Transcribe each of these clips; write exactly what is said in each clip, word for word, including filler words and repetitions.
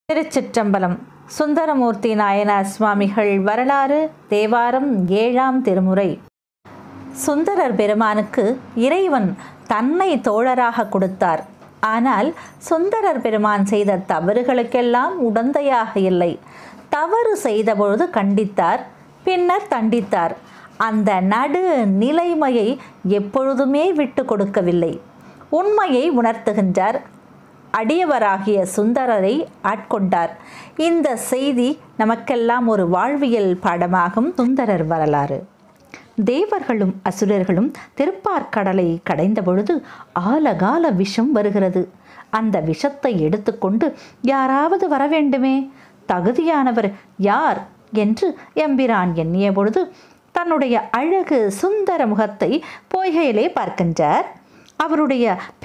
திருச்சிற்றம்பலம். சுந்தரமூர்த்தி நாயனார் சுவாமிகள் வரலாறு தேவாரம் ஏழாம் திருமுறை. சுந்தரர் பெருமானுக்கு இறைவன் தன்னை தோழராக கொடுத்தார். ஆனால் சுந்தரர் பெருமான் செய்த தவறுகளுக்கெல்லாம் உடந்தையாக இல்லை. தவறு செய்தபொழுது கண்டித்தார், பின்னர் தண்டித்தார். அந்த நடு நிலைமையை எப்பொழுதுமே விட்டு கொடுக்கவில்லை. உண்மையை உணர்த்துகின்றார். அடியவராகிய சுந்தரரை ஆட்கொண்டார். இந்த செய்தி நமக்கெல்லாம் ஒரு வாழ்வியல் பாடமாகும். சுந்தரர் வரலாறு. தேவர்களும் அசுரர்களும் திருப்பார்கடலை கடைந்த பொழுது ஆலகால விஷம் வருகிறது. அந்த விஷத்தை எடுத்துக்கொண்டு யாராவது வர வேண்டுமே, தகுதியானவர் யார் என்று எம்பிரான் எண்ணிய பொழுது தன்னுடைய அழகு சுந்தர முகத்தை பொய்கையிலே பார்க்கின்றார். அவருடைய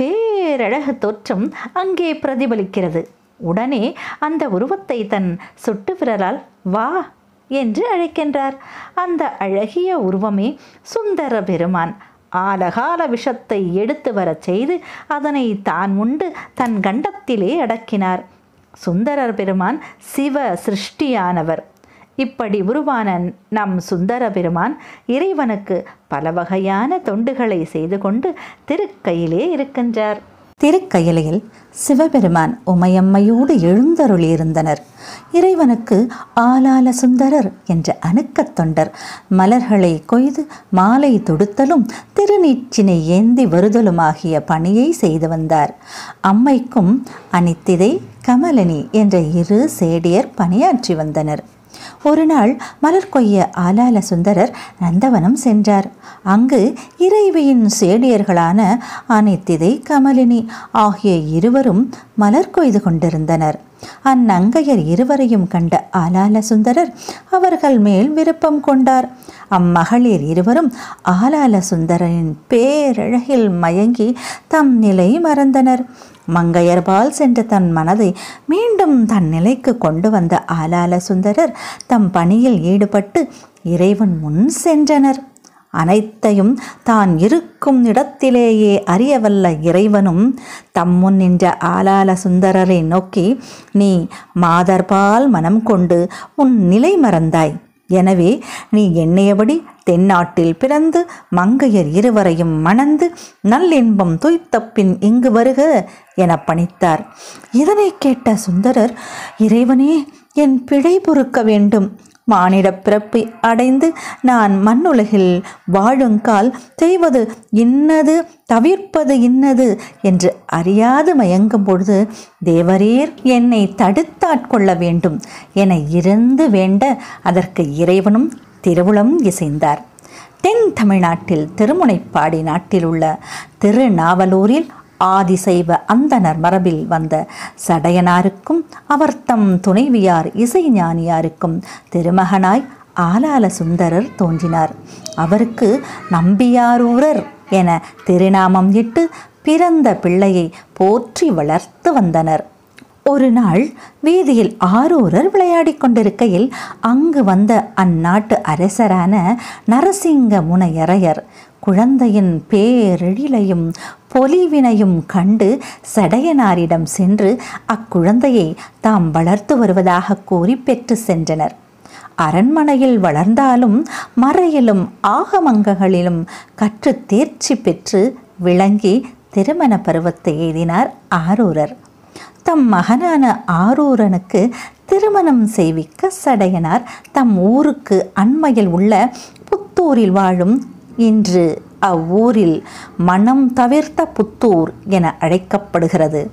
பேரழகு தோற்றம் அங்கே பிரதிபலிக்கிறது. உடனே அந்த உருவத்தை தன் சுட்டு விரலால் வா என்று அழைக்கின்றார். அந்த அழகிய உருவமே சுந்தர பெருமான். ஆலகால விஷத்தை எடுத்து வரச் செய்து அதனை தான் உண்டு தன் கண்டத்திலே அடக்கினார். சுந்தரர் பெருமான் சிவ சிருஷ்டியானவர். இப்படி உருவான நம் சுந்தர பெருமான் இறைவனுக்கு பல வகையான தொண்டுகளை செய்து கொண்டு திருக்கையிலே இருக்கின்றார். திருக்கயிலையில் சிவபெருமான் உமையம்மையோடு எழுந்தருளியிருந்தனர். இறைவனுக்கு ஆலால சுந்தரர் என்ற அணுக்கத் தொண்டர் மலர்களை கொய்து மாலை தொடுத்தலும் திருநீற்றினை ஏந்தி வருதலுமாகிய பணியை செய்து வந்தார். அம்மைக்கும் அனித்திதை கமலினி என்ற இரு சேடியர் பணியாற்றி வந்தனர். ஒரு நாள் மலர் கொய்ய ஆலால சுந்தரர் நந்தவனம் சென்றார். அங்கு இறைவியின் சேடியர்களான அனித்திதை கமலினி ஆகிய இருவரும் மலர் கொய்து கொண்டிருந்தனர். அந்நங்கையர் இருவரையும் கண்ட ஆலால சுந்தரர் அவர்கள் மேல் விருப்பம் கொண்டார். அம்மகளிர் இருவரும் ஆலால சுந்தரரின் பேரழகில் மயங்கி தம் நிலை மறந்தனர். மங்கையர்பால் சென்ற தன் மனதை மீண்டும் தன் நிலைக்கு கொண்டு வந்த ஆலால சுந்தரர் தம் பணியில் ஈடுபட்டு இறைவன் முன் சென்றனர். அனைத்தையும் தான் இருக்கும் இடத்திலேயே அறியவல்ல இறைவனும் தம் முன் நின்ற ஆலால சுந்தரரை நோக்கி, நீ மாதர்பால் மனம் கொண்டு உன் நிலை மறந்தாய். எனவே நீ எண்ணியபடி தென்னாட்டில் பிறந்து மங்கையர் இருவரையும் மணந்து நல்லின்பம் துய்த்த பின் இங்கு வருக என பணித்தார். இதனை கேட்ட சுந்தரர், இறைவனே, என் பிழை பொறுக்க வேண்டும். மானிட பிறப்பை அடைந்து நான் மண்ணுலகில் வாழுங்கால் செய்வது இன்னது தவிர்ப்பது இன்னது என்று அறியாது மயங்கும் பொழுது தேவரீர் என்னை தடுத்தாட்கொள்ள வேண்டும் என இருந்து வேண்ட அதற்கு இறைவனும் திருவுளம் இசைந்தார். தென் தமிழ்நாட்டில் திருமுனைப்பாடி நாட்டில் உள்ள திருநாவலூரில் ஆதிசைவ அந்தனர் மரபில் வந்த சடையனாருக்கும் அவர் தம் துணைவியார் இசைஞானியாருக்கும் திருமகனாய் ஆலால சுந்தரர் தோன்றினார். அவருக்கு நம்பியாரூரர் என திருநாமம் இட்டு பிறந்த பிள்ளையை போற்றி வளர்த்து வந்தனர். ஒரு நாள் வீதியில் ஆரூரர் விளையாடி கொண்டிருக்கையில் அங்கு வந்த அந்நாட்டு அரசரான நரசிங்க முனையரையர் குழந்தையின் பேரெழிலையும் பொலிவினையும் கண்டு சடையனாரிடம் சென்று அக்குழந்தையை தாம் வளர்த்து வருவதாக கூறி பெற்று சென்றனர். அரண்மனையில் வளர்ந்தாலும் மறையிலும் ஆகமங்களிலும் கற்று தேர்ச்சி பெற்று விளங்கி திருமண பருவத்தை எய்தினார் ஆரூரர். தம் மகனான ஆரூரனுக்கு திருமணம் செய்விக்க சடையனார் தம் ஊருக்கு அண்மையில் உள்ள புத்தூரில் வாழும், இன்று அவ்வூரில் மனம் தவிர்த்த புத்தூர் என அழைக்கப்படுகிறது,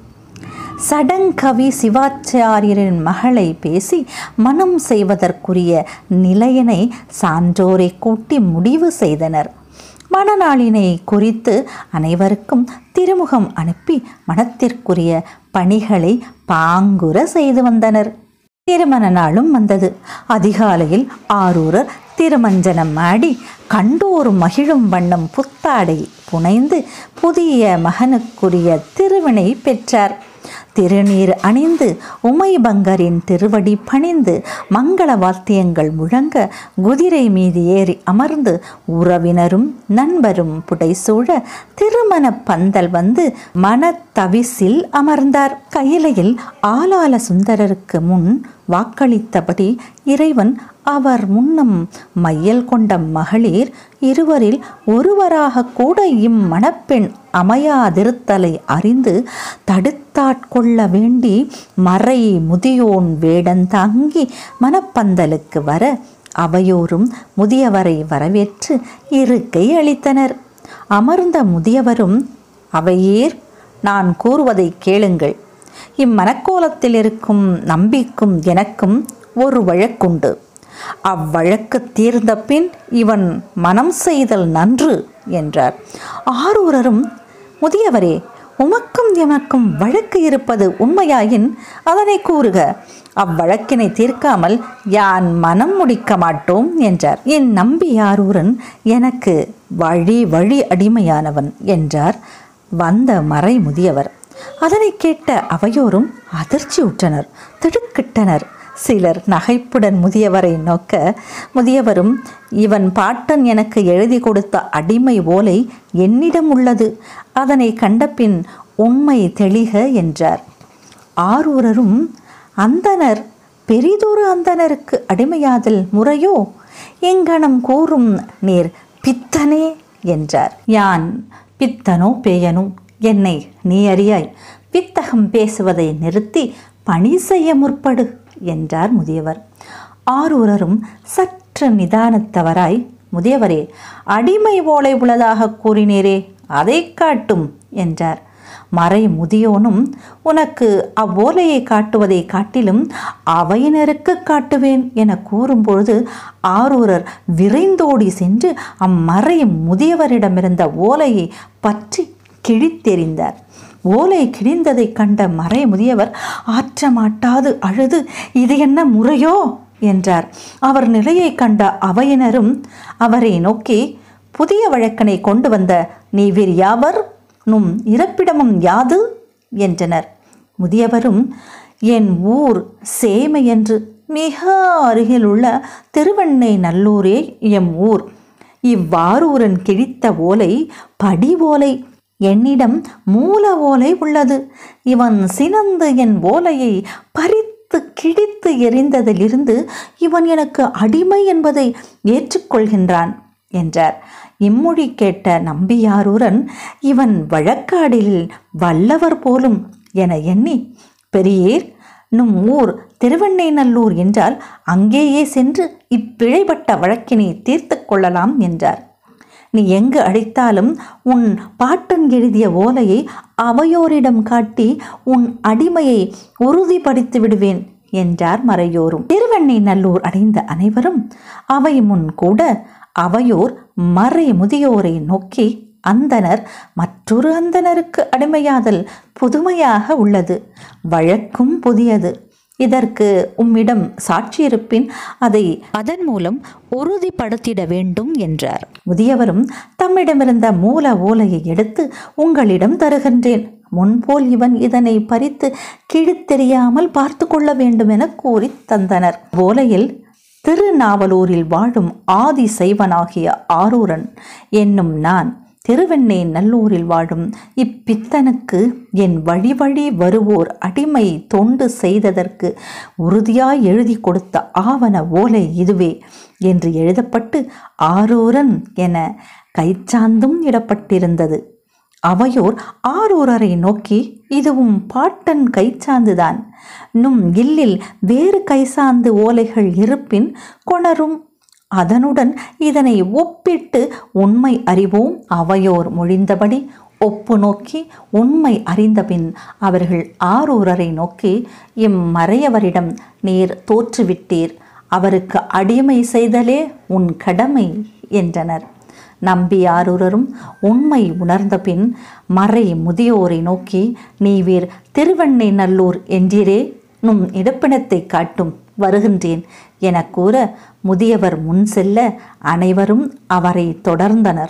சடங்கவி சிவாச்சாரியரின் மகளை பேசி மனம் செய்வதற்குரிய நிலையினை சான்றோரை கூட்டி முடிவு செய்தனர். மணநாளினை குறித்து அனைவருக்கும் திருமுகம் அனுப்பி மனத்திற்குரிய பணிகளை பாங்குற செய்து வந்தனர். திருமண நாளும் வந்தது. அதிகாலையில் ஆரூரர் திருமஞ்சனம் ஆடி கண்டோர் மகிழும் வண்ணம் புத்தாடை புனைந்து புதிய மகனுக்குரிய திருவினை பெற்றார். திருநீர் அணிந்து உமைபங்கரின் திருவடி பணிந்து மங்கள வாத்தியங்கள் முழங்க குதிரை மீது ஏறி அமர்ந்து உறவினரும் நண்பரும் புடைசூழ திருமண பந்தல் வந்து மனத்தவிசில் அமர்ந்தார். கையிலையில் ஆலால சுந்தரருக்கு முன் வாக்களித்தபடி இறைவன் அவர் முன்னம் மையல் கொண்ட மகளிர் இருவரில் ஒருவராக கூட இம்மணப்பெண் அமையாதிருத்தலை அறிந்து தடுத்தாட்கொள்ள வேண்டி மறை முதியோன் வேடந்தாங்கி மணப்பந்தலுக்கு வர அவையோரும் முதியவரை வரவேற்று இருக்கை அளித்தனர். அமர்ந்த முதியவரும், அவையேர், நான் கூறுவதை கேளுங்கள். இம்மனக்கோலத்தில் இருக்கும் நம்பிக்கும் எனக்கும் ஒரு வழக்குண்டு. அவ்வழக்கு தீர்ந்த பின் இவன் மனம் செய்தல் நன்று என்றார். ஆரூரரும், முதியவரே, உமக்கும் எமக்கும் வழக்கு இருப்பது உண்மையாயின் அதனை கூறுக. அவ்வழக்கினை தீர்க்காமல் யான் மனம் முடிக்க மாட்டோம் என்றார். என் நம்பி ஆரூரன் எனக்கு வழி வழி அடிமையானவன் என்றார் வந்த மறை முதியவர். அதனை கேட்ட அவையோரும் அதிர்ச்சி உற்றனர், திடுக்கிட்டனர். சிலர் நகைப்புடன் முதியவரை நோக்க, முதியவரும், இவன் பாட்டன் எனக்கு எழுதி கொடுத்த அடிமை ஓலை என்னிடம் உள்ளது, அதனை கண்டபின் உண்மை தெளிக என்றார். ஆரூரரும், அந்தனர் பெரிதொரு அந்தனருக்கு அடிமையாதல் முறையோ? எங்கனம் கூறும் நீர் பித்தனே என்றார். யான் பித்தனோ பேயனோ என்னை நீ அறியாய். பித்தகம் பேசுவதை நிறுத்தி பணி செய்ய முற்படு என்றார் முதியவர். ஆரூரரும் சற்று நிதானத்தவராய், முதியவரே, அடிமை ஓலை உள்ளதாக கூறினீரே, அதை காட்டும் என்றார். மறை முதியோனும், உனக்கு அவ்வோலையை காட்டுவதை காட்டிலும் அவையினருக்கு காட்டுவேன் என கூறும்பொழுது ஆரூரர் விரைந்தோடி சென்று அம்மறை முதியவரிடமிருந்த ஓலையை பற்றி கிழித்தெறிந்தார். ஓலை கிழிந்ததை கண்ட மறை முதியவர் ஆற்றமாட்டாது அழுது, இது என்ன முறையோ என்றார். அவர் நிலையை கண்ட அவையினரும் அவரை நோக்கி, புதிய வழக்கனை கொண்டு வந்த நீவிர் யாவர், நும் இருப்பிடமும் யாது என்றனர். முதியவரும், என் ஊர் சேமை என்று மிக அருகில் உள்ள திருவெண்ணை நல்லூரே எம் ஊர். இவ்வாரூரன் கிழித்த ஓலை படி ஓலை. என்னிடம் மூல ஓலை உள்ளது. இவன் சினந்து என் ஓலையை பறித்து கிழித்து எறிந்ததிலிருந்து இவன் எனக்கு அடிமை என்பதை ஏற்றுக்கொள்கின்றான் என்றார். இம்மொழி கேட்ட நம்பியாரூரன், இவன் வழக்காடில் வல்லவர் போலும் என எண்ணி, பெரியேர், நும் ஊர் திருவெண்ணைநல்லூர் என்றால் அங்கேயே சென்று இப்பிழைப்பட்ட வழக்கினை தீர்த்து கொள்ளலாம் என்றார். நீ எங்கு அழைத்தாலும் உன் பாட்டன் எழுதிய ஓலையை அவையோரிடம் காட்டி உன் அடிமையை உறுதிப்படுத்தி விடுவேன் என்றார் மறையோரும். திருவெண்ணைநல்லூர் அடைந்த அனைவரும் அவை முன் கூட அவையோர் மறை முதியோரை நோக்கி, அந்தனர் மற்றொரு அந்தனருக்கு அடிமையாதல் புதுமையாக உள்ளது, வழக்கும் புதியது. இதற்கு உம்மிடம் சாட்சியிருப்பின் அதை அதன் மூலம் உறுதிப்படுத்திட வேண்டும் என்றார். முதியவரும், தம்மிடமிருந்த மூல ஓலையை எடுத்து உங்களிடம் தருகின்றேன். முன்போல் இவன் இதனை பறித்து கிழித்தெறியாமல் பார்த்து கொள்ள வேண்டும் என கூறி தந்தனர். ஓலையில், திருநாவலூரில் வாழும் ஆதி சைவனாகிய ஆரூரன் என்னும் நான் திருவெண்ணை நல்லூரில் வாழும் இப்பித்தனுக்கு என் வழி வழி வருவோர் அடிமை தொண்டு செய்ததற்கு உறுதியாய் எழுதி கொடுத்த ஆவண ஓலை இதுவே என்று எழுதப்பட்டு ஆரூரன் என கைச்சாந்தும் இடப்பட்டிருந்தது. அவையோர் ஆரூரரை நோக்கி, இதுவும் பாட்டன் கைச்சாந்துதான். நும் இல்லில் வேறு கைசாந்து ஓலைகள் இருப்பின் கொணரும். அதனுடன் இதனை ஒப்பிட்டு உண்மை அறிவோம். அவையோர் மொழிந்தபடி ஒப்பு நோக்கி உண்மை அறிந்தபின் அவர்கள் ஆரூரரை நோக்கி, இம்மறையவரிடம் நீர் தோற்றுவிட்டீர், அவருக்கு அடிமை செய்தலே உன் கடமை என்றனர். நம்பி ஆரூரரும் உண்மை உணர்ந்த பின் மறை முதியோரை நோக்கி, நீவீர் திருவெண்ணை நல்லூர் என்றீரே, நும் இடப்பினத்தை காட்டும், வருகின்றேன் என கூற முதியவர் முன் செல்ல அனைவரும் அவரை தொடர்ந்தனர்.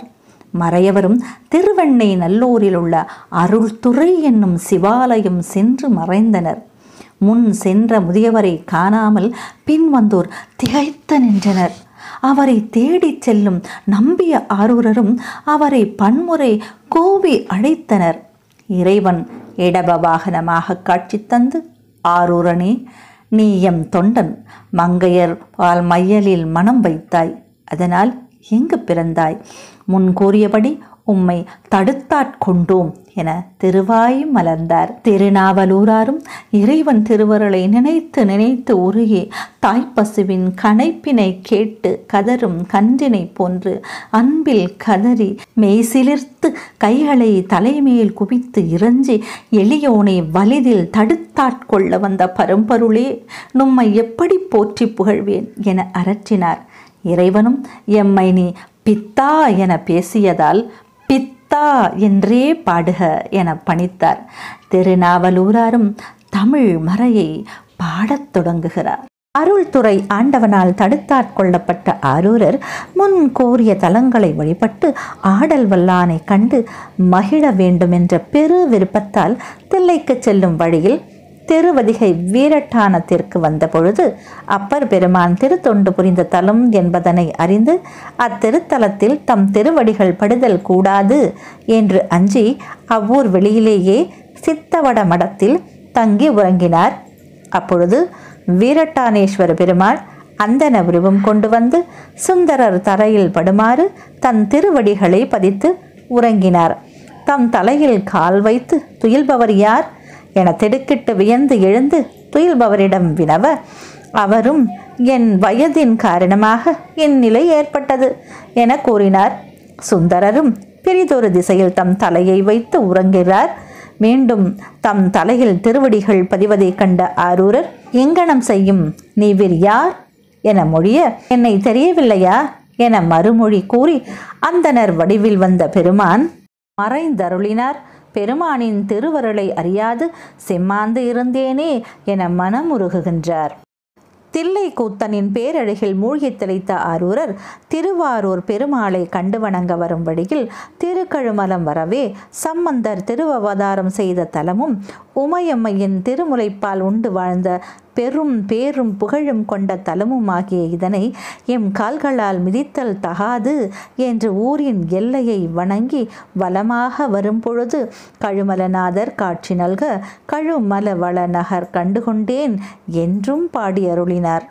மறையவரும் திருவெண்ணை நல்லூரில் உள்ள அருள்துறை என்னும் சிவாலயம் சென்று மறைந்தனர். முன் சென்ற முதியவரை காணாமல் பின் வந்தோர் திகைத்து நின்றனர். அவரை தேடிச் செல்லும் நம்பிய ஆரூரரும் அவரை பன்முறை கூவி அழைத்தனர். இறைவன் இடப வாகனமாக காட்சி தந்து, ஆரூரனே, நீ எம் தொண்டன், மங்கையர் பால் மையலில் மனம் வைத்தாய், அதனால் எங்கு பிறந்தாய்? முன் கூறியபடி உம்மை தடுத்தாட்கொண்டோம் என திருவாய் மலர்ந்தார். திருநாவலூராரும் இறைவன் திருவருளை நினைத்து நினைத்து உருகி தாய்ப்பசுவின் கனைப்பினை கேட்டு கதரும் கன்றினை போன்று அன்பில் கதறி மெய்சிலிர்த்து கைகளை தலைமேல் குவித்து இறஞ்சி எளியோனை வலிதில் தடுத்தாட்கொள்ள வந்த பரம்பொருளே, நும்மை எப்படி போற்றி புகழ்வேன் என அரற்றினார். இறைவனும் எம்மை நீ பித்தா என பேசியதால் பித்தா என்றே பாடுக என பணித்தார். திருநாவலூராரும் தமிழ் மறையை பாடத் தொடங்குகிறார். அருள்துறை ஆண்டவனால் தடுத்தாட்கொள்ளப்பட்ட ஆரூரர் முன் கோரிய தலங்களை வழிபட்டு ஆடல் வல்லானை கண்டு மகிழ வேண்டுமென்ற பெரு விருப்பத்தால் தில்லைக்கு செல்லும் வழியில் திருவதிகை வீரட்டானத்திற்கு வந்த பொழுது அப்பர் பெருமான் திருத்தொண்டு புரிந்த தலம் என்பதனை அறிந்து அத்திருத்தலத்தில் தம் திருவடிகள் படுதல் கூடாது என்று அஞ்சி அவ்வூர் வெளியிலேயே சித்தவட மடத்தில் தங்கி உறங்கினார். அப்பொழுது வீரட்டானேஸ்வர பெருமாள் அந்தன உருவம் கொண்டு வந்து சுந்தரர் தரையில் படுமாறு தன் திருவடிகளை பதித்து உறங்கினார். தம் தலையில் கால் வைத்து துயில்பவர் யார் என திடுக்கிட்டு வியந்து எழுந்து துயில்பவரிடம் வினவ, அவரும் என் வயதின் காரணமாக என் நிலை ஏற்பட்டது என கூறினார். சுந்தரரும் பிரிதொரு திசையில் தம் தலையை வைத்து உறங்குகிறார். மீண்டும் தம் தலையில் திருவடிகள் பதிவதை கண்ட ஆரூரர், எங்கனம் செய்யும் நீவிர் யார் என மொழிய, என்னை தெரியவில்லையா என மறுமொழி கூறி அந்தனர் வடிவில் வந்த பெருமான் மறைந்தருளினார். பெருமானின் திருவருளை அறியாது செம்மாந்து இருந்தேனே என மனமுருகுகின்றார். தில்லை கூத்தனின் பேரழகில் மூழ்கி திளைத்த ஆரூரர் திருவாரூர் பெருமாளை கண்டு வணங்க வரும் வழியில் திருக்கழுமலம் வரவே சம்பந்தர் திருவவதாரம் செய்த தலமும் உமையம்மையின் திருமுலைப்பால் உண்டு வாழ்ந்த பெரும் பேரும் புகழும் கொண்ட தலமுமாகிய இதனை எம் கால்களால் மிதித்தல் தகாது என்று ஊரின் எல்லையை வணங்கி வலமாக வரும்பொழுது கழுமலநாதர் காட்சி நல்க கழுமல வள நகர் கண்டுகொண்டேன் என்றும் பாடி அருளினார்.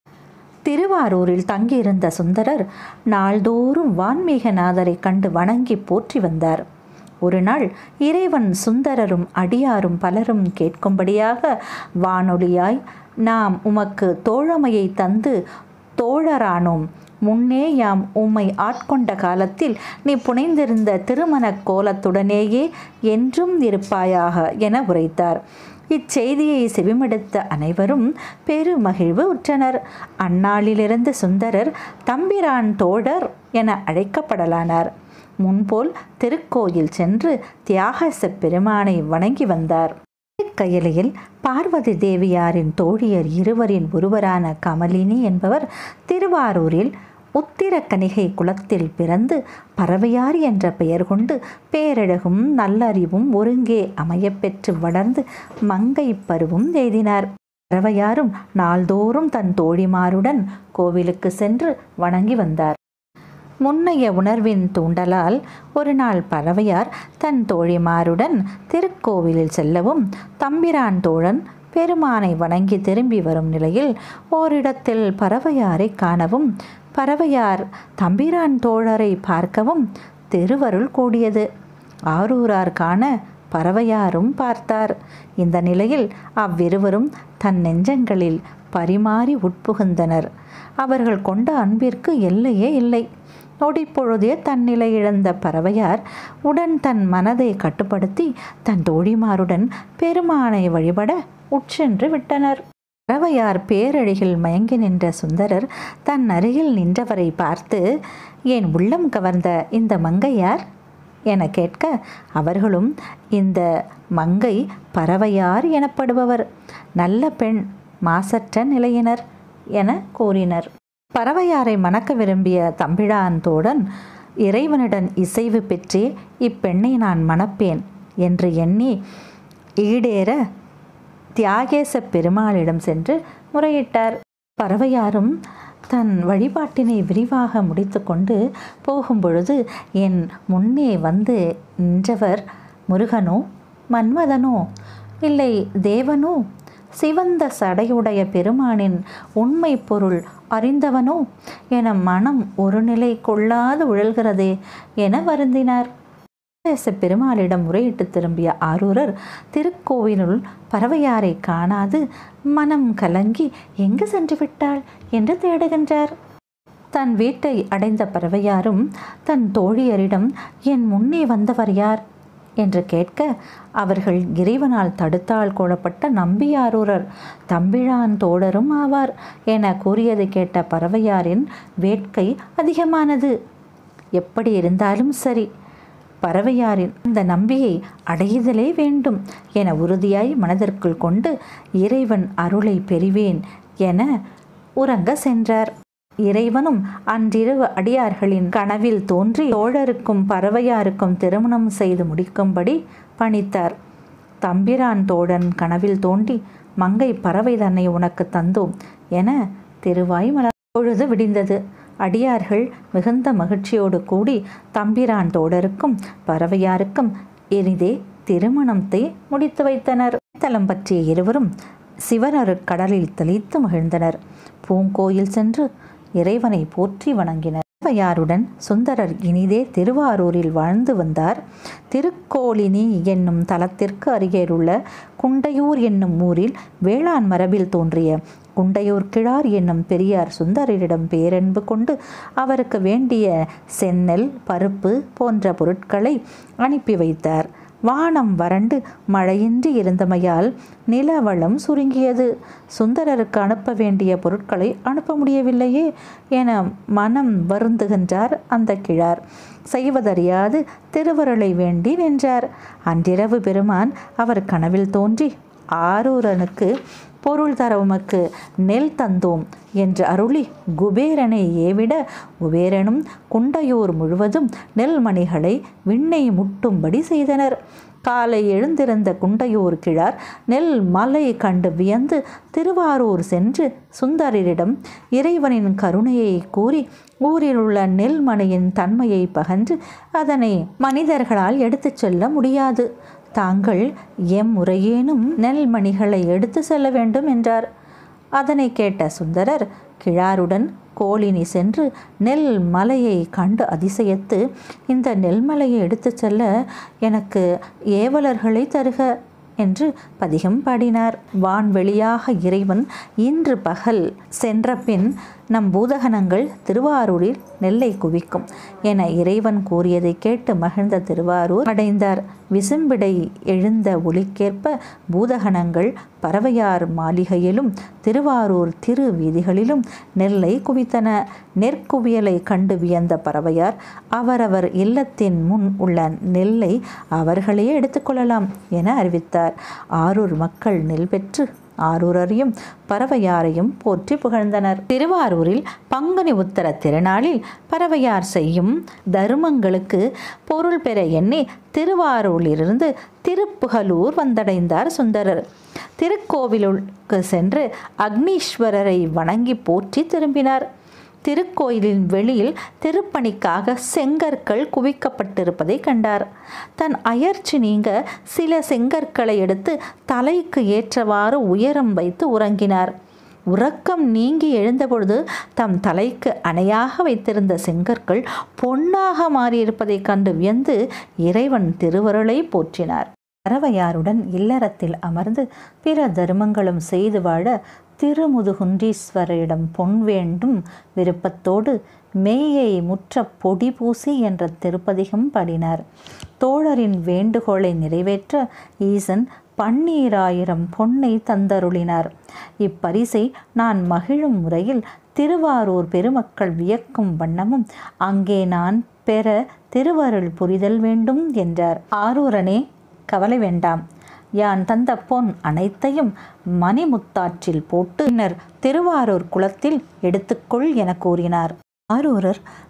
திருவாரூரில் தங்கியிருந்த சுந்தரர் நாள்தோறும் வான்மீகநாதரை கண்டு வணங்கி போற்றி வந்தார். ஒரு நாள் இறைவன் சுந்தரரும் அடியாரும் பலரும் கேட்கும்படியாக வானொலியாய், நாம் உமக்கு தோழமையை தந்து தோழரானோம். முன்னே யாம் உம்மை ஆட்கொண்ட காலத்தில் நீ புனைந்திருந்த திருமண கோலத்துடனேயே என்றும் இருப்பாயாக என உரைத்தார். இச்செய்தியை செவிமடுத்த அனைவரும் பெருமகிழ்வு உற்றனர். அந்நாளிலிருந்து சுந்தரர் தம்பிரான் தோழர் என அழைக்கப்படலானார். முன்போல் திருக்கோயில் சென்று தியாகச பெருமானை வணங்கி வந்தார். கையிலையில் பார்வதி தேவியாரின் தோழியர் இருவரின் ஒருவரான கமலினி என்பவர் திருவாரூரில் உத்திரக்கணிகை குலத்தில் பிறந்து பறவையார் என்ற பெயர் கொண்டு பேரழகும் நல்லறிவும் ஒருங்கே அமையப்பெற்று வளர்ந்து மங்கை பருவம் எய்தினார். பறவையாரும் நாள்தோறும் தன் தோழிமாருடன் கோவிலுக்கு சென்று வணங்கி வந்தார். முன்னைய உணர்வின் தூண்டலால் ஒரு நாள் பறவையார் தன் தோழிமாருடன் திருக்கோவிலில் செல்லவும் தம்பிரான் தோழன் பெருமானை வணங்கி திரும்பி வரும் நிலையில் ஓரிடத்தில் பறவையாரை காணவும் பறவையார் தம்பிரான் தோழரை பார்க்கவும் திருவருள் கூடியது. ஆரூரார் காண பறவையாரும் பார்த்தார். இந்த நிலையில் அவ்விருவரும் தன் நெஞ்சங்களில் பரிமாறி உட்புகுந்தனர். அவர்கள் கொண்ட அன்பிற்கு எல்லையே இல்லை. நொடிப்பொழுதே தன்னிலை இழந்த பறவையார் உடன் தன் மனதை கட்டுப்படுத்தி தன் தோழிமாருடன் பெருமானை வழிபட உட்சென்று விட்டனர். பறவையார் பேரழகில் மயங்கி நின்ற சுந்தரர் தன் அருகில் நின்றவரை பார்த்து, என் உள்ளம் கவர்ந்த இந்த மங்கையார் என கேட்க, அவர்களும் இந்த மங்கை பறவையார் எனப்படுபவர், நல்ல பெண், மாசற்ற நிலையினர் என கூறினர். பறவையாரை மணக்க விரும்பிய தம்பிரான் தோழன் இறைவனிடம் இசைவு பெற்றே இப்பெண்ணை நான் மணப்பேன் என்று எண்ணி ஈடேற தியாகேச பெருமாளிடம் சென்று முறையிட்டார். பறவையாரும் தன் வழிபாட்டினை விரிவாக முடித்து கொண்டு போகும்பொழுது என் முன்னே வந்து நின்றவர் முருகனோ, மன்மதனோ, இல்லை தேவனோ, சிவந்த சடையுடைய பெருமானின் உண்மை பொருள் அறிந்தவனோ என மனம் ஒரு நிலை கொள்ளாது உழல்கிறதே என வருந்தினார். பெருமாளிடம் முறையிட்டு திரும்பிய ஆரூரர் திருக்கோவிலுள் பறவையாரை காணாது மனம் கலங்கி எங்கு சென்று விட்டாள் என்று தேடுகின்றார். தன் வீட்டை அடைந்த பறவையாரும் தன் தோழியரிடம் என் முன்னே வந்தவர் யார் என்று கேட்க, அவர்கள் இறைவனால் தடுத்தால் கொள்ளப்பட்ட நம்பியாரூரர் தம்பிழான் தோடரும் ஆவார் என கூறியதை கேட்ட பறவையாரின் வேட்கை அதிகமானது. எப்படி இருந்தாலும் சரி, பறவையாரின் இந்த நம்பியை அடைதலே வேண்டும் என உறுதியாய் மனதிற்குள் கொண்டு இறைவன் அருளை பெறுவேன் என உறங்க சென்றார். இறைவனும் அன்றிரவு அடியார்களின் கனவில் தோன்றி தோழருக்கும் பறவையாருக்கும் திருமணம் செய்து முடிக்கும்படி பணித்தார். தம்பிரான் தோழன் கனவில் தோன்றி மங்கை பறவை தன்னை உனக்கு தந்தோம் என திருவாய் மலர். பொழுது விடிந்தது. அடியார்கள் மிகுந்த மகிழ்ச்சியோடு கூடி தம்பிரான் தோழருக்கும் பறவையாருக்கும் இனிதே திருமணத்தை முடித்து வைத்தனர். தலம் பற்றிய இருவரும் சிவனரு கடலில் தெளித்து மகிழ்ந்தனர். பூங்கோயில் சென்று இறைவனை போற்றி வணங்கினர். பறவையாருடன் சுந்தரர் இனிதே திருவாரூரில் வாழ்ந்து வந்தார். திருக்கோளினி என்னும் தலத்திற்கு அருகேயுள்ள குண்டையூர் என்னும் ஊரில் வேளாண் மரபில் தோன்றிய குண்டையூர் கிழார் என்னும் பெரியார் சுந்தரரிடம் பேரன்பு கொண்டு அவருக்கு வேண்டிய செந்நெல், பருப்பு போன்ற பொருட்களை அனுப்பி வைத்தார். வானம் வறண்டு மழையின்றி இருந்தமையால் நிலவளம் சுருங்கியது. சுந்தரருக்கு அனுப்ப வேண்டிய பொருட்களை அனுப்ப முடியவில்லையே என மனம் வருந்துகின்றார் அந்த கிழார். செய்வதறியாது திருவருளை வேண்டி நின்றார். அன்றிரவு பெருமான் அவர் கனவில் தோன்றி ஆரூரனுக்கு பொருள் தர உமக்கு நெல் தந்தோம் என்று அருளி குபேரனை ஏவிட குபேரனும் குண்டையூர் முழுவதும் நெல்மணிகளை விண்ணை முட்டும்படி செய்தனர். காலை எழுந்திருந்த குண்டையூர் கிழார் நெல் மலை கண்டு வியந்து திருவாரூர் சென்று சுந்தரரிடம் இறைவனின் கருணையை கூறி ஊரில் உள்ள நெல்மணியின் தன்மையை பகன்று அதனை மனிதர்களால் எடுத்துச் செல்ல முடியாது, தாங்கள் எம் முறையேனும் நெல்மணிகளை எடுத்து செல்ல வேண்டும் என்றார். அதனை கேட்ட சுந்தரர் கிழாருடன் கோளினி சென்று நெல் மலையை கண்டு அதிசயத்து, இந்த நெல்மலையை எடுத்து செல்ல எனக்கு ஏவலர்களை தருக என்று பதிகம் பாடினார். வான்வெளியாக இறைவன் இன்று பகல் சென்ற பின் நம் பூதகணங்கள் திருவாரூரில் நெல்லை குவிக்கும் என இறைவன் கூறியதை கேட்டு மகிழ்ந்த திருவாரூர் அடைந்தார். விசும்பிடை எழுந்த ஒலிக்கேற்ப பூதகணங்கள் பறவையார் மாளிகையிலும் திருவாரூர் திரு வீதிகளிலும் நெல்லை குவித்தன. நெற்குவியலை கண்டு வியந்த பறவையார் அவரவர் இல்லத்தின் முன் உள்ள நெல்லை அவர்களே எடுத்துக்கொள்ளலாம் என அறிவித்தார். ஆரூர் மக்கள் நெல் பெற்று ஆரூரரையும் பறவையாரையும் போற்றி புகழ்ந்தனர். திருவாரூரில் பங்குனி உத்தர திருநாளில் பறவையார் செய்யும் தருமங்களுக்கு பொருள் பெற எண்ணி திருவாரூரிலிருந்து திருப்புகலூர் வந்தடைந்தார் சுந்தரர். திருக்கோவிலுக்கு சென்று அக்னீஸ்வரரை வணங்கி போற்றி திரும்பினார். திருக்கோயிலின் வெளியில் திருப்பணிக்காக செங்கற்கள் குவிக்கப்பட்டிருப்பதை கண்டார். தன் அயர்ச்சி நீங்க சில செங்கற்களை எடுத்து தலைக்கு ஏற்றவாறு உயரம் வைத்து உறங்கினார். உறக்கம் நீங்கி எழுந்தபொழுது தம் தலைக்கு அணையாக வைத்திருந்த செங்கற்கள் பொன்னாக மாறியிருப்பதை கண்டு வியந்து இறைவன் திருவருளை போற்றினார். பறவையாருடன் இல்லறத்தில் அமர்ந்து பிற தர்மங்களும் செய்து வாழ திருமுதுகுன்றீஸ்வரரிடம் பொன் வேண்டும் விருப்பத்தோடு மேயை முற்ற பொடி பூசி என்ற திருப்பதிகம் பாடினார். தோழரின் வேண்டுகோளை நிறைவேற்ற ஈசன் பன்னீராயிரம் பொன்னை தந்தருளினார். இப்பரிசை நான் மகிழும் முறையில் திருவாரூர் பெருமக்கள் வியக்கும் வண்ணமும் அங்கே நான் பெற திருவருள் புரிதல் வேண்டும் என்றார். ஆரூரனே, கவலை வேண்டாம். யான் தந்த பொன் அனைத்தையும் மணிமுத்தாற்றில் போட்டு பின்னர் திருவாரூர் குளத்தில் எடுத்துக்கொள் என கூறினார். ஆரூரர்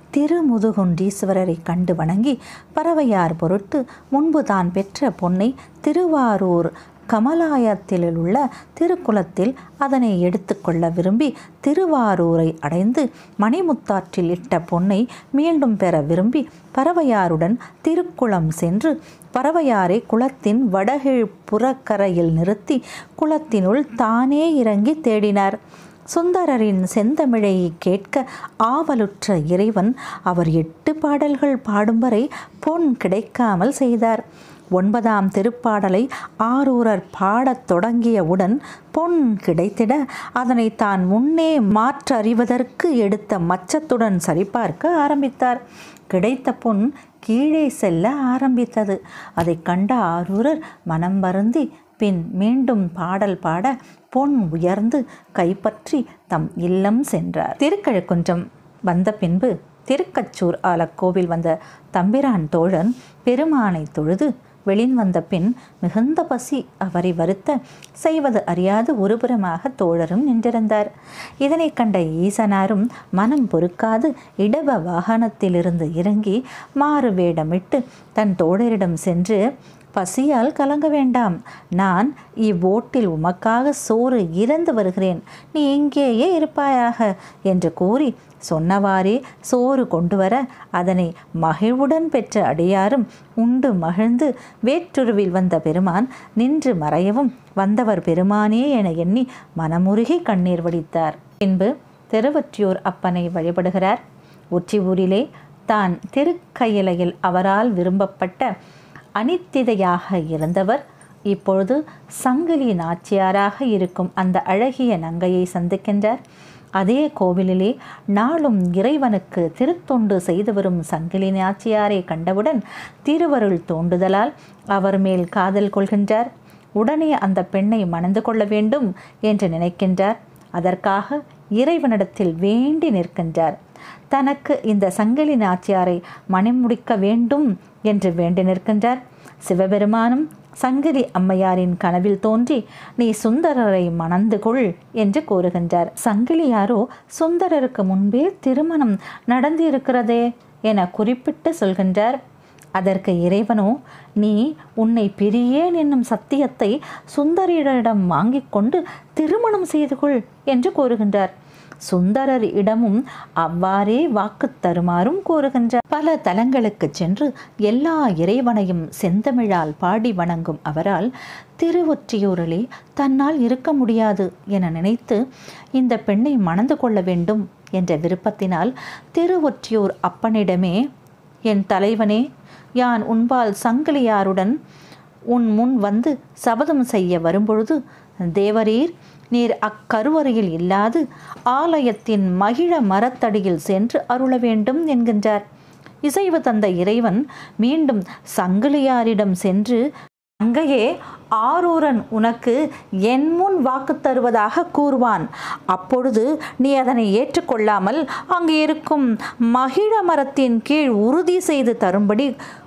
திருமுதுகுன்றீஸ்வரரை கண்டு வணங்கி பறவையார் பொருட்டு முன்பு தான் பெற்ற பொன்னை திருவாரூர் கமலாயத்தில் உள்ள திருக்குளத்தில் அதனை எடுத்துக்கொள்ள விரும்பி திருவாரூரை அடைந்து மணிமுத்தாற்றில் இட்ட பொன்னை மீண்டும் பெற விரும்பி பறவையாருடன் திருக்குளம் சென்று பறவையாரை குளத்தின் வடகீழ் புறக்கரையில் நிறுத்தி குளத்தினுள் தானே இறங்கி தேடினார். சுந்தரரின் செந்தமிழை கேட்க ஆவலுற்ற இறைவன் அவர் எட்டு பாடல்கள் பாடும் வரை பொன் கிடைக்காமல் செய்தார். ஒன்பதாம் திருப்பாடலை ஆரூரர் பாடத் தொடங்கியவுடன் பொன் கிடைத்திட அதனை தான் முன்னே மாற்றறிவதற்கு எடுத்த மச்சத்துடன் சரிபார்க்க ஆரம்பித்தார். கிடைத்த பொன் கீழே செல்ல ஆரம்பித்தது. அதை கண்ட ஆரூரர் மனம் வருந்தி பின் மீண்டும் பாடல் பாட பொன் உயர்ந்து கைப்பற்றி தம் இல்லம் சென்றார். திருக்கழுக்குன்றம் வந்த பின்பு திருக்கச்சூர் ஆலக்கோவில் வந்த தம்பிரான் தோழன் பெருமானை தொழுது வெளின் வந்த பின் மிகுந்த பசி அவரை வருத்த செய்வது அறியாது ஒருபுறமாக தோழரும் நின்றிருந்தார். இதனை கண்ட ஈசனாரும் மனம் பொறுக்காது இடப வாகனத்திலிருந்து இறங்கி மாறு வேடமிட்டு தன் தோழரிடம் சென்று, பசியால் கலங்க வேண்டாம், நான் இவ்வோட்டில் உமக்காக சோறு இறந்து வருகிறேன், நீ இங்கேயே இருப்பாயாக என்று கூறி சொன்னவாறே சோறு கொண்டு வர அதனை மகிழ்வுடன் பெற்ற அடியாரும் உண்டு மகிழ்ந்து வேற்றுருவில் வந்த பெருமான் நின்று மறையவும் வந்தவர் பெருமானே என எண்ணி மனமுருகி கண்ணீர் வடித்தார். பின்பு திருவொற்றியூர் அப்பனை வழிபடுகிறார். ஒற்றி ஊரிலே தான் திருக்கயிலையில் அவரால் விரும்பப்பட்ட அனித்திதையாக இருந்தவர் இப்பொழுது சங்கிலி நாச்சியாராக இருக்கும் அந்த அழகிய நங்கையை சந்திக்கின்றார். அதே கோவிலிலே நாளும் இறைவனுக்கு திருத்தொண்டு செய்து வரும் சங்கிலி நாச்சியாரை கண்டவுடன் திருவருள் தோண்டுதலால் அவர் மேல் காதல் கொள்கின்றார். உடனே அந்த பெண்ணை மணந்து கொள்ள வேண்டும் என்று நினைக்கின்றார். அதற்காக இறைவனிடத்தில் வேண்டி நிற்கின்றார். தனக்கு இந்த சங்கிலி நாச்சியாரை மணமுடிக்க வேண்டும் என்று வேண்டி நிற்கின்றார். சிவபெருமானும் சங்கிலி அம்மையாரின் கனவில் தோன்றி, நீ சுந்தரரை மணந்து கொள் என்று கூறுகின்றார். சங்கிலியாரோ சுந்தரருக்கு முன்பே திருமணம் நடந்திருக்கிறதே என குறிப்பிட்டு சொல்கின்றார். அதற்கு இறைவனோ, நீ உன்னை பிரியேன் என்னும் சத்தியத்தை சுந்தரிடம் வாங்கிக் கொண்டு திருமணம் செய்து கொள் என்று கூறுகின்றார். சுந்தரர் இடமும் அவ்வாறே வாக்கு தருமாறும் கூறுகின்றார். பல தலங்களுக்கு சென்று எல்லா இறைவனையும் செந்தமிழால் பாடி வணங்கும் அவரால் திருவொற்றியூரிலே தன்னால் இருக்க முடியாது என நினைத்து இந்த பெண்ணை மணந்து கொள்ள வேண்டும் என்ற விருப்பத்தினால் திருவொற்றியூர் அப்பனிடமே, என் தலைவனே, யான் உன்பால் சங்கிலியாருடன் உன் முன் வந்து சபதம் செய்ய வரும்பொழுது தேவரீர் நீர் அக்கருவறையில் இல்லாது ஆலயத்தின் மகிழ மரத்தடியில் சென்று அருள வேண்டும் என்கின்றார். இசைவு தந்த இறைவன் மீண்டும் சங்கிலியாரிடம் சென்று, அங்கேயே ஆரூரன் உனக்கு என் முன் வாக்கு தருவதாக கூறுவான். அப்பொழுது நீ அதனை ஏற்றுக்கொள்ளாமல் அங்கு இருக்கும் மகிழ மரத்தின் கீழ் உறுதி செய்து தரும்படி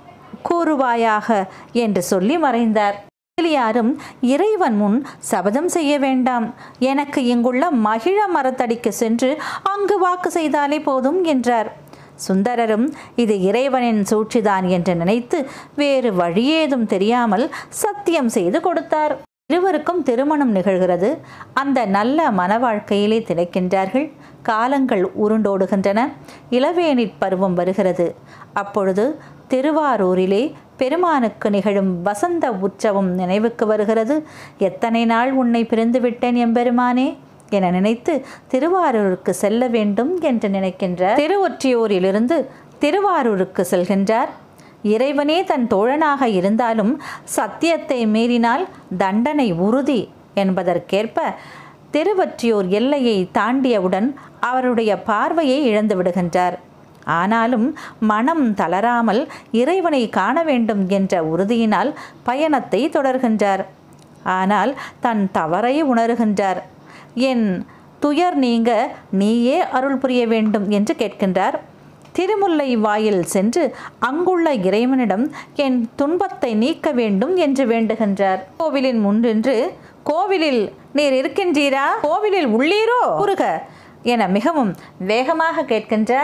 கூறுவாயாக என்று சொல்லி மறைந்தார். சங்கிலியாரும் இறைவன் முன் சபதம் செய்ய வேண்டாம், எனக்கு இங்குள்ள மகிழ மரத்தடிக்கு சென்று அங்கு வாக்கு செய்தாலே போதும் என்றார். சுந்தரரும் இது இறைவனின் சூழ்ச்சிதான் என்று நினைத்து வேறு வழியேதும் தெரியாமல் சத்தியம் செய்து கொடுத்தார். இருவருக்கும் திருமணம் நிகழ்கிறது. அந்த நல்ல மன வாழ்க்கையிலே திளைக்கின்றார்கள். காலங்கள் உருண்டோடுகின்றன. இளவேனிற் பருவம் வருகிறது. அப்பொழுது திருவாரூரிலே பெருமானுக்கு நிகழும் வசந்த உற்சவம் நினைவுக்கு வருகிறது. எத்தனை நாள் உன்னை பிரிந்துவிட்டேன் எம்பெருமானே என நினைத்து திருவாரூருக்கு செல்ல வேண்டும் என்று நினைக்கின்றார். திருவொற்றியூரிலிருந்து திருவாரூருக்கு செல்கின்றார். இறைவனே தன் தோழனாக இருந்தாலும் சத்தியத்தை மீறினால் தண்டனை உறுதி என்பதற்கேற்ப திருவொற்றியூர் எல்லையை தாண்டியவுடன் அவருடைய பார்வையை இழந்து விடுகின்றார். ஆனாலும் மனம் தளராமல் இறைவனை காண வேண்டும் என்ற உறுதியினால் பயணத்தை தொடர்கின்றார். ஆனால் தன் தவறை உணர்கின்றார். என் துயர் நீங்க நீயே அருள் புரிய வேண்டும் என்று கேட்கின்றார். திருமுல்லை வாயில் சென்று அங்குள்ள இறைவனிடம் என் துன்பத்தை நீக்க வேண்டும் என்று வேண்டுகின்றார். கோவிலின் முன்னின்று, கோவிலில் நீர் இருக்கின்றீரா, கோவிலில் உள்ளீரோ கூறுக என மிகவும் வேகமாக கேட்கின்றார்.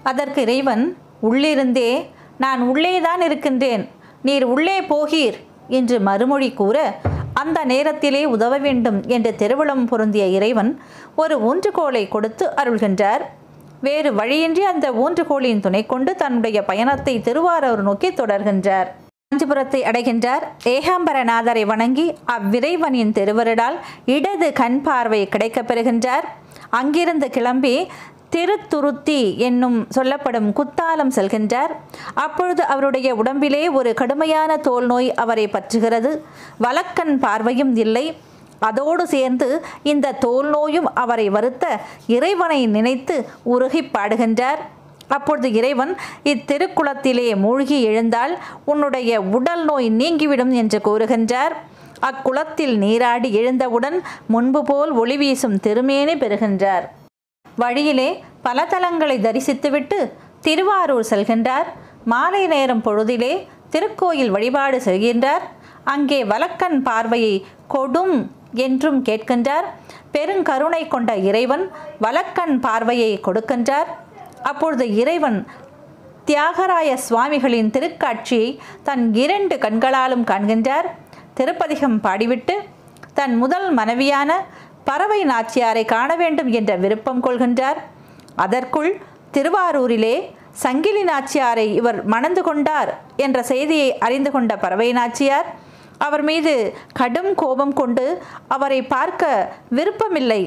அதற்கு இறைவன் உள்ளிருந்தே, நான் உள்ளேதான் இருக்கின்றேன், நீர் உள்ளே போகீர் என்று மறுமொழி கூற, அந்த நேரத்திலே உதவ வேண்டும் என்று திருவுளம் பொருந்திய இறைவன் ஒரு ஊன்றுகோலை கொடுத்து அருள்கின்றார். வேறு வழியின்றி அந்த ஊன்றுகோலின் துணை கொண்டு தன்னுடைய பயணத்தை திருவாரூர் நோக்கி தொடர்கின்றார். காஞ்சிபுரத்தை அடைகின்றார். ஏகாம்பரநாதரை வணங்கி அவ்விறைவனின் திருவருளால் இடது கண் பார்வை கிடைக்கப் பெறுகின்றார். அங்கிருந்து கிளம்பி திருத்துருத்தி என்னும் சொல்லப்படும் குத்தாலம் செல்கின்றார். அப்பொழுது அவருடைய உடம்பிலே ஒரு கடுமையான தோல் நோய் அவரை பற்றுகிறது. வலக்கண் பார்வையும் இல்லை. அதோடு சேர்ந்து இந்த தோல் நோயும் அவரை வருத்த இறைவனை நினைத்து உருகி பாடுகின்றார். அப்பொழுது இறைவன், இத்திருக்குளத்திலே மூழ்கி எழுந்தால் உன்னுடைய உடல் நோய் நீங்கிவிடும் என்று கூறுகின்றார். அக்குளத்தில் நீராடி எழுந்தவுடன் முன்பு போல் ஒளி வீசும் திருமேனி பெறுகின்றார். வழியிலே பல தலங்களை தரிசித்துவிட்டு திருவாரூர் செல்கின்றார். மாலை நேரம் பொழுதிலே திருக்கோயில் வழிபாடு செய்கின்றார். அங்கே வலக்கண் பார்வையை கொடும் என்றும் கேட்கின்றார். பெருங்கருணை கொண்ட இறைவன் வலக்கண் பார்வையை கொடுக்கின்றார். அப்பொழுது இறைவன் தியாகராய சுவாமிகளின் திருக்காட்சியை தன் இரண்டு கண்களாலும் காண்கின்றார். திருப்பதிகம் பாடிவிட்டு தன் முதல் மனைவியான பறவை நாச்சியாரை காண வேண்டும் என்ற விருப்பம் கொள்கின்றார். அதற்குள் திருவாரூரிலே சங்கிலி நாச்சியாரை இவர் மணந்து கொண்டார் என்ற செய்தியை அறிந்து கொண்ட பறவை நாச்சியார் அவர் மீது கடும் கோபம் கொண்டு அவரை பார்க்க விருப்பமில்லை,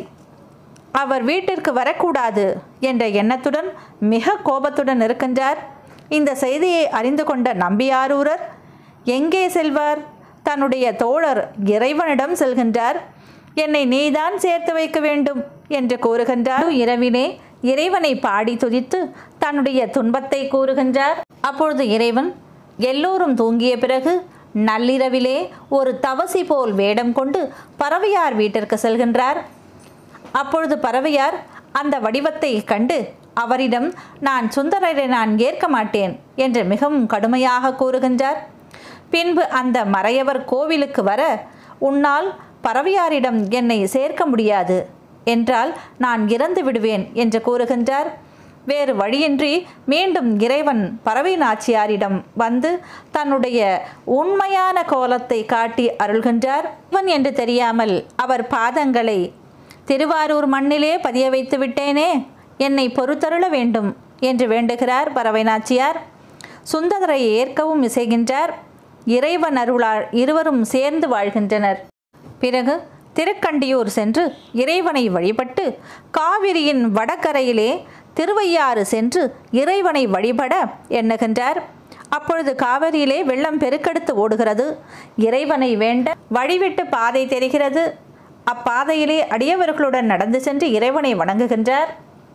அவர் வீட்டிற்கு வரக்கூடாது என்ற எண்ணத்துடன் மிக கோபத்துடன் இருக்கின்றார். இந்த செய்தியை அறிந்து கொண்ட நம்பியாரூரர் எங்கே செல்வார்? தன்னுடைய தோழர் இறைவனிடம் செல்கின்றார். என்னை நீதான் சேர்த்து வைக்க வேண்டும் என்று கூறுகின்றார். இரவிலே இறைவனை பாடி துதித்து தன்னுடைய துன்பத்தை கூறுகின்றார். அப்பொழுது இறைவன் எல்லோரும் தூங்கிய பிறகு நள்ளிரவிலே ஒரு தவசி போல் வேடம் கொண்டு பறவையார் வீட்டிற்கு செல்கின்றார். அப்பொழுது பறவையார் அந்த வடிவத்தை கண்டு அவரிடம், நான் சுந்தரரை நான் ஏற்க மாட்டேன் என்று மிகவும் கடுமையாக கூறுகின்றார். பின்பு அந்த மறையவர் கோவிலுக்கு வர, உன்னால் பறவையாரிடம் என்னை சேர்க்க முடியாது என்றால் நான் இறந்து விடுவேன் என்று கூறுகின்றார். வேறு வழியின்றி மீண்டும் இறைவன் பறவை நாச்சியாரிடம் வந்து தன்னுடைய உண்மையான கோலத்தை காட்டி அருள்கின்றார். இவன் என்று தெரியாமல் அவர் பாதங்களை திருவாரூர் மண்ணிலே பதிய வைத்து விட்டேனே, என்னை பொறுத்தருள வேண்டும் என்று வேண்டுகிறார் பறவை நாச்சியார். சுந்தரரை ஏற்கவும் இசைகின்றார். இறைவன் அருளால் இருவரும் சேர்ந்து வாழ்கின்றனர். பிறகு திருக்கண்டியூர் சென்று இறைவனை வழிபட்டு காவிரியின் வடகரையிலே திருவையாறு சென்று இறைவனை வழிபட எண்ணுகின்றார். அப்பொழுது காவிரியிலே வெள்ளம் பெருக்கெடுத்து ஓடுகிறது. இறைவனை வேண்ட வழிவிட்டு பாதை தெரிகிறது. அப்பாதையிலே அடியவர்களுடன் நடந்து சென்று இறைவனை வணங்குகின்றார்.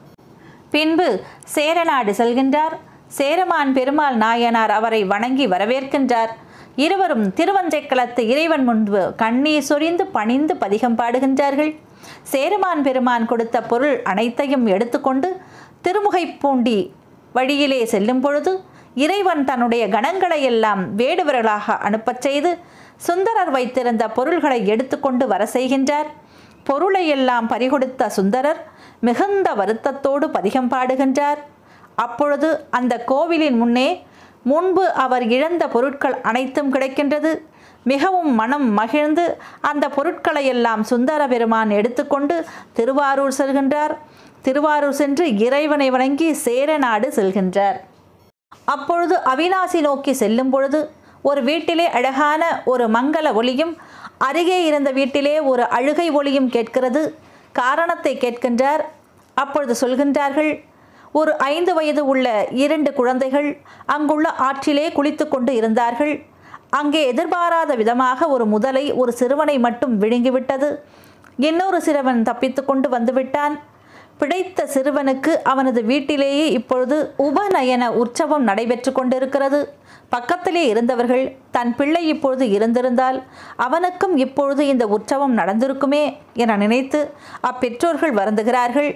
பின்பு சேரநாடு செல்கின்றார். சேரமான் பெருமாள் நாயனார் அவரை வணங்கி வரவேற்கின்றார். இருவரும் திருவஞ்சைக்களத்து இறைவன் முன்பு கண்ணீர் சொரிந்து பணிந்து பதிகம் பாடுகின்றார்கள். சேரமான் பெருமான் கொடுத்த பொருள் அனைத்தையும் எடுத்துக்கொண்டு திருமுகைப்பூண்டி வழியிலே செல்லும் பொழுது இறைவன் தன்னுடைய கணங்களை எல்லாம் வேடுவர்களாக அனுப்பச் செய்து சுந்தரர் வைத்திருந்த பொருள்களை எடுத்துக்கொண்டு வர செய்கின்றார். பொருளை எல்லாம் பறிகொடுத்த சுந்தரர் மிகுந்த வருத்தத்தோடு பதிகம் பாடுகின்றார். அப்பொழுது அந்த கோவிலின் முன்னே முன்பு அவர் இழந்த பொருட்கள் அனைத்தும் கிடைக்கின்றது. மிகவும் மனம் மகிழ்ந்து அந்த பொருட்களை எல்லாம் சுந்தர பெருமான் எடுத்துக்கொண்டு திருவாரூர் செல்கின்றார். திருவாரூர் சென்று இறைவனை வணங்கி சேரநாடு செல்கின்றார். அப்பொழுது அவிநாசி நோக்கி செல்லும் பொழுது ஒரு வீட்டிலே அழகான ஒரு மங்கள ஒளியும் அருகே இருந்த வீட்டிலே ஒரு அழுகை ஒளியும் கேட்கிறது. காரணத்தை கேட்கின்றார். அப்பொழுது சொல்கின்றார்கள், ஒரு ஐந்து வயது உள்ள இரண்டு குழந்தைகள் அங்குள்ள ஆற்றிலே குளித்து கொண்டு இருந்தார்கள். அங்கே எதிர்பாராத விதமாக ஒரு முதலை ஒரு சிறுவனை மட்டும் விழுங்கிவிட்டது. இன்னொரு சிறுவன் தப்பித்து கொண்டு வந்துவிட்டான். பிழைத்த சிறுவனுக்கு அவனது வீட்டிலேயே இப்பொழுது உபநயன உற்சவம் நடைபெற்று கொண்டிருக்கிறது. பக்கத்திலே இருந்தவர்கள், தன் பிள்ளை இப்பொழுது இருந்திருந்தால் அவனுக்கும் இப்பொழுது இந்த உற்சவம் நடந்திருக்குமே என நினைத்து அப்பெற்றோர்கள் வருந்துகிறார்கள்.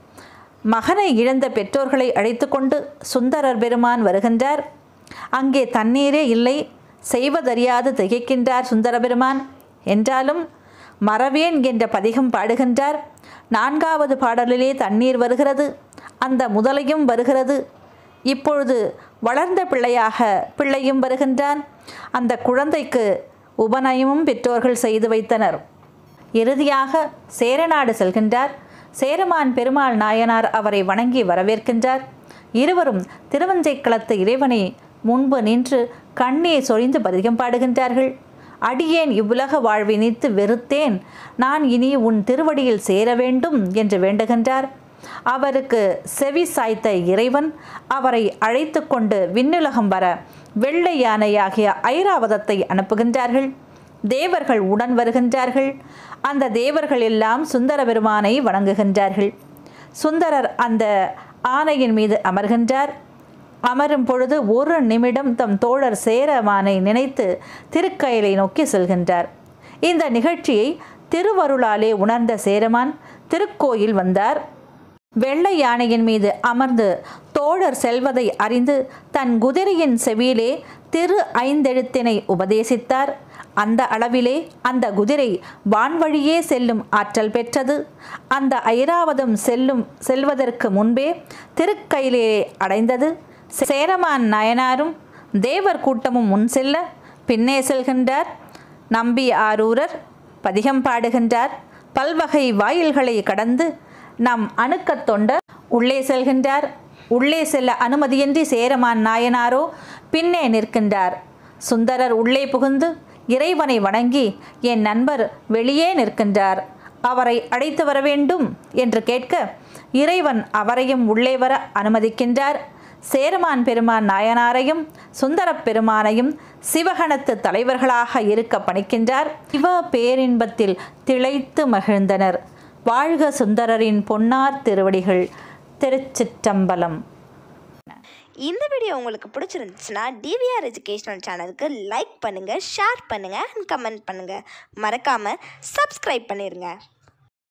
மகனை இழந்த பெற்றோர்களை அழைத்து கொண்டு சுந்தரர் பெருமான் வருகின்றார். அங்கே தண்ணீரே இல்லை. செய்வதறியாது திகைக்கின்றார் சுந்தர பெருமான். என்றாலும் மறவேன் என்ற பதிகம் பாடுகின்றார். நான்காவது பாடலிலே தண்ணீர் வருகிறது. அந்த முதலையும் வருகிறது. இப்பொழுது வளர்ந்த பிள்ளையாக பிள்ளையும் வருகின்றான். அந்த குழந்தைக்கு உபநயமும் பெற்றோர்கள் செய்து வைத்தனர். இறுதியாக சேரநாடு செல்கின்றார். சேரமான் பெருமாள் நாயனார் அவரை வணங்கி வரவேற்கின்றார். இருவரும் திருவஞ்சைக்களத்து இறைவனை முன்பு நின்று கண்ணீர் சொரிந்து பதிகம் பாடுகின்றார்கள். அடியேன் இவ்வுலக வாழ்வை நீத்து வெறுத்தேன், நான் இனி உன் திருவடியில் சேர வேண்டும் என்று வேண்டுகின்றார். அவருக்கு செவி சாய்த்த இறைவன் அவரை அழைத்து கொண்டு விண்ணுலகம் வர வெள்ளை யானையாகிய ஐராவதத்தை அனுப்புகின்றார்கள். தேவர்கள் உடன் வருகின்றார்கள். அந்த தேவர்கள் எல்லாம் சுந்தர பெருமானை வணங்குகின்றார்கள். சுந்தரர் அந்த ஆனையின் மீது அமர்கின்றார். அமரும் பொழுது ஒரு நிமிடம் தம் தோழர் சேரமானை நினைத்து திருக்கயிலை நோக்கி செல்கின்றார். இந்த நிகழ்ச்சியை திருவருளாலே உணர்ந்த சேரமான் திருக்கோயில் வந்தார். வெள்ளை யானையின் மீது அமர்ந்து தோழர் செல்வதை அறிந்து தன் குதிரையின் செவியிலே திரு ஐந்தெழுத்தினை உபதேசித்தார். அந்த அளவிலே அந்த குதிரை வான்வழியே செல்லும் ஆற்றல் பெற்றது. அந்த ஐராவதம் செல்லும் செல்வதற்கு முன்பே திருக்கயிலே அடைந்தது. சேரமான் நாயனாரும் தேவர் கூட்டமும் முன் செல்ல பின்னே செல்கின்றார். நம்பி ஆரூரர் பதிகம் பாடுகின்றார். பல்வகை வாயில்களை கடந்து நம் அணுக்கத் தொண்டர் உள்ளே செல்கின்றார். உள்ளே செல்ல அனுமதியின்றி சேரமான் நாயனாரோ பின்னே நிற்கின்றார். சுந்தரர் உள்ளே புகுந்து இறைவனை வணங்கி, என் நண்பர் வெளியே நிற்கின்றார், அவரை அழைத்து வர வேண்டும் என்று கேட்க இறைவன் அவரையும் உள்ளே வர அனுமதிக்கின்றார். சேரமான் பெருமான் நாயனாரையும் சுந்தரப் பெருமானையும் சிவகணத்து தலைவர்களாக இருக்க பணிக்கின்றார். சிவ பேரின்பத்தில் திளைத்து மகிழ்ந்தனர். வாழ்க சுந்தரரின் பொன்னார் திருவடிகள். திருச்சிற்றம்பலம். இந்த வீடியோ உங்களுக்கு பிடிச்சிருந்துச்சுன்னா டிவிஆர் எஜுகேஷனல் சேனலுக்கு லைக் பண்ணுங்கள், ஷேர் பண்ணுங்கள் அண்ட் கமெண்ட் பண்ணுங்கள். மறக்காமல் சப்ஸ்கிரைப் பண்ணிடுங்க.